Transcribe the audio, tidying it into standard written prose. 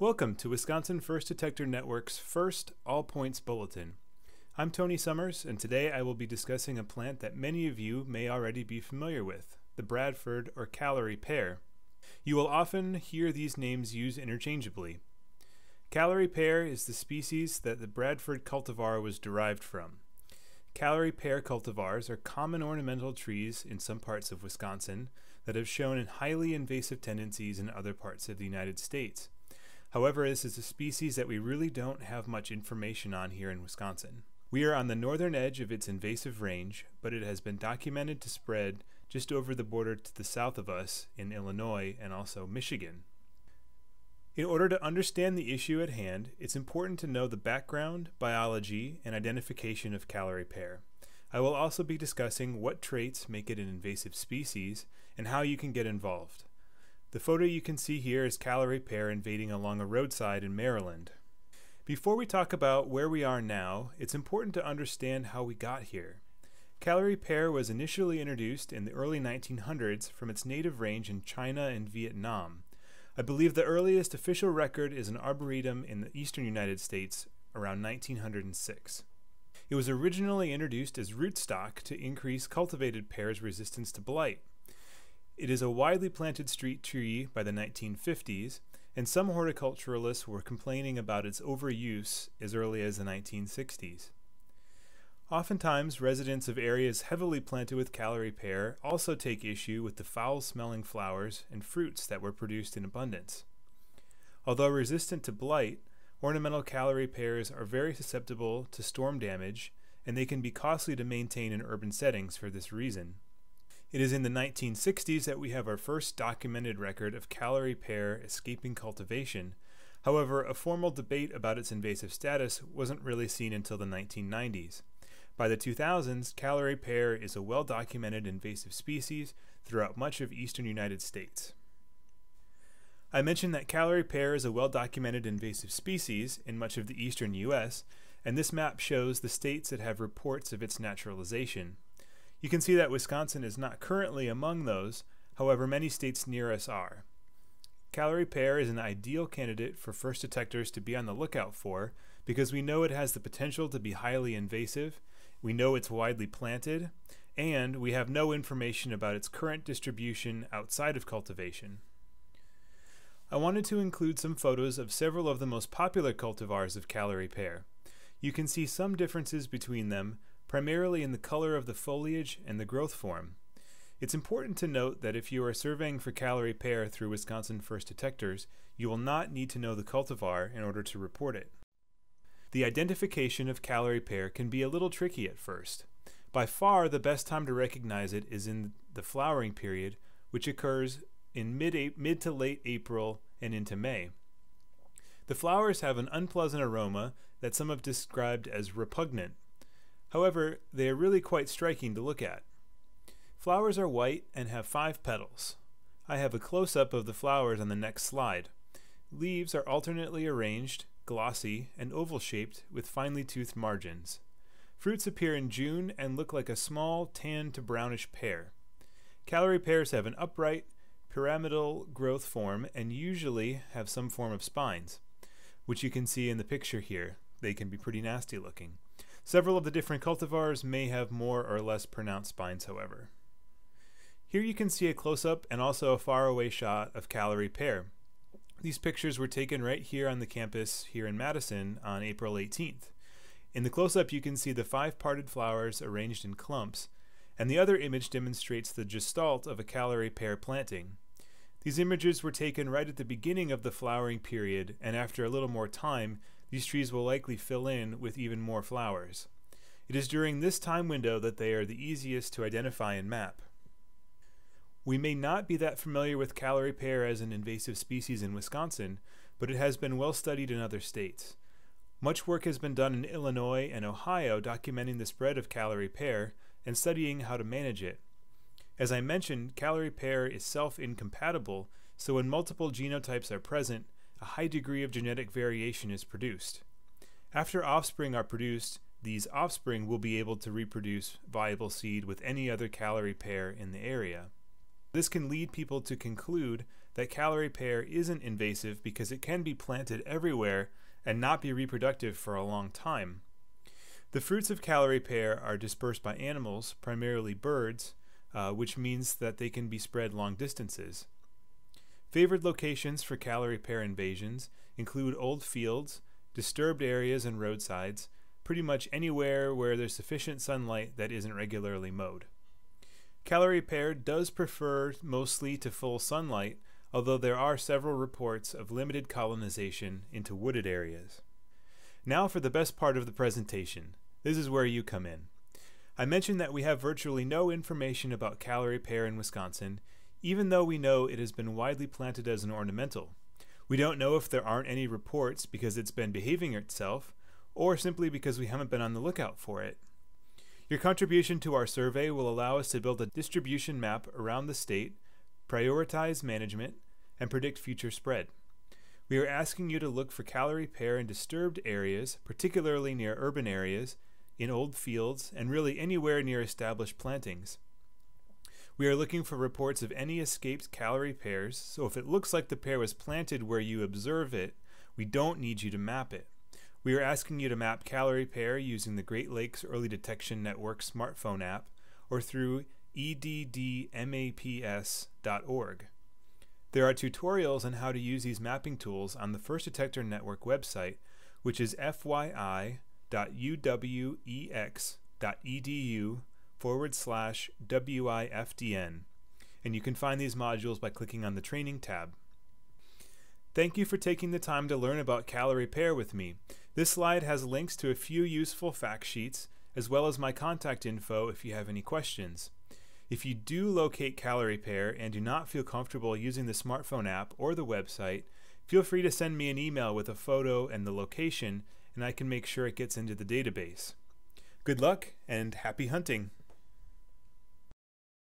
Welcome to Wisconsin First Detector Network's first All Points Bulletin. I'm Tony Summers, and today I will be discussing a plant that many of you may already be familiar with, the Bradford or Callery Pear. You will often hear these names used interchangeably. Callery Pear is the species that the Bradford cultivar was derived from. Callery Pear cultivars are common ornamental trees in some parts of Wisconsin that have shown highly invasive tendencies in other parts of the United States. However, this is a species that we really don't have much information on here in Wisconsin. We are on the northern edge of its invasive range, but it has been documented to spread just over the border to the south of us in Illinois and also Michigan. In order to understand the issue at hand, it's important to know the background, biology, and identification of Callery Pear. I will also be discussing what traits make it an invasive species and how you can get involved. The photo you can see here is Callery Pear invading along a roadside in Maryland. Before we talk about where we are now, it's important to understand how we got here. Callery Pear was initially introduced in the early 1900s from its native range in China and Vietnam. I believe the earliest official record is an arboretum in the eastern United States around 1906. It was originally introduced as rootstock to increase cultivated pear's resistance to blight. It is a widely planted street tree by the 1950s, and some horticulturalists were complaining about its overuse as early as the 1960s. Oftentimes, residents of areas heavily planted with Callery Pear also take issue with the foul-smelling flowers and fruits that were produced in abundance. Although resistant to blight, ornamental Callery Pears are very susceptible to storm damage, and they can be costly to maintain in urban settings for this reason. It is in the 1960s that we have our first documented record of Callery Pear escaping cultivation. However, a formal debate about its invasive status wasn't really seen until the 1990s. By the 2000s, Callery Pear is a well-documented invasive species throughout much of eastern United States. I mentioned that Callery Pear is a well-documented invasive species in much of the eastern U.S., and this map shows the states that have reports of its naturalization. You can see that Wisconsin is not currently among those, however many states near us are. Callery Pear is an ideal candidate for first detectors to be on the lookout for because we know it has the potential to be highly invasive, we know it's widely planted, and we have no information about its current distribution outside of cultivation. I wanted to include some photos of several of the most popular cultivars of Callery Pear. You can see some differences between them, primarily in the color of the foliage and the growth form. It's important to note that if you are surveying for Callery Pear through Wisconsin First Detectors, you will not need to know the cultivar in order to report it. The identification of Callery Pear can be a little tricky at first. By far, the best time to recognize it is in the flowering period, which occurs in mid to late April and into May. The flowers have an unpleasant aroma that some have described as repugnant. However, they are really quite striking to look at. Flowers are white and have 5 petals. I have a close-up of the flowers on the next slide. Leaves are alternately arranged, glossy, and oval-shaped with finely toothed margins. Fruits appear in June and look like a small tan to brownish pear. Callery pears have an upright, pyramidal growth form and usually have some form of spines, which you can see in the picture here. They can be pretty nasty looking. Several of the different cultivars may have more or less pronounced spines, however. Here you can see a close-up and also a far-away shot of Callery Pear. These pictures were taken right here on the campus here in Madison on April 18th. In the close-up you can see the 5 parted flowers arranged in clumps, and the other image demonstrates the gestalt of a Callery Pear planting. These images were taken right at the beginning of the flowering period, and after a little more time, these trees will likely fill in with even more flowers. It is during this time window that they are the easiest to identify and map. We may not be that familiar with Callery Pear as an invasive species in Wisconsin, but it has been well studied in other states. Much work has been done in Illinois and Ohio documenting the spread of Callery Pear and studying how to manage it. As I mentioned, Callery Pear is self-incompatible, so when multiple genotypes are present, a high degree of genetic variation is produced. After offspring are produced, these offspring will be able to reproduce viable seed with any other Callery Pear in the area. This can lead people to conclude that Callery Pear isn't invasive because it can be planted everywhere and not be reproductive for a long time. The fruits of Callery Pear are dispersed by animals, primarily birds, which means that they can be spread long distances. Favored locations for Callery Pear invasions include old fields, disturbed areas and roadsides, pretty much anywhere where there's sufficient sunlight that isn't regularly mowed. Callery Pear does prefer mostly to full sunlight, although there are several reports of limited colonization into wooded areas. Now for the best part of the presentation. This is where you come in. I mentioned that we have virtually no information about Callery Pear in Wisconsin, even though we know it has been widely planted as an ornamental. We don't know if there aren't any reports because it's been behaving itself, or simply because we haven't been on the lookout for it. Your contribution to our survey will allow us to build a distribution map around the state, prioritize management, and predict future spread. We are asking you to look for Callery Pear in disturbed areas, particularly near urban areas, in old fields, and really anywhere near established plantings. We are looking for reports of any escaped Callery pears, so if it looks like the pear was planted where you observe it, we don't need you to map it. We are asking you to map Callery Pear using the Great Lakes Early Detection Network smartphone app or through eddmaps.org. There are tutorials on how to use these mapping tools on the First Detector Network website, which is fyi.uwex.edu/WIFDN, and you can find these modules by clicking on the Training tab. Thank you for taking the time to learn about Callery Pear with me. This slide has links to a few useful fact sheets, as well as my contact info if you have any questions. If you do locate Callery Pear and do not feel comfortable using the smartphone app or the website, feel free to send me an email with a photo and the location, and I can make sure it gets into the database. Good luck and happy hunting!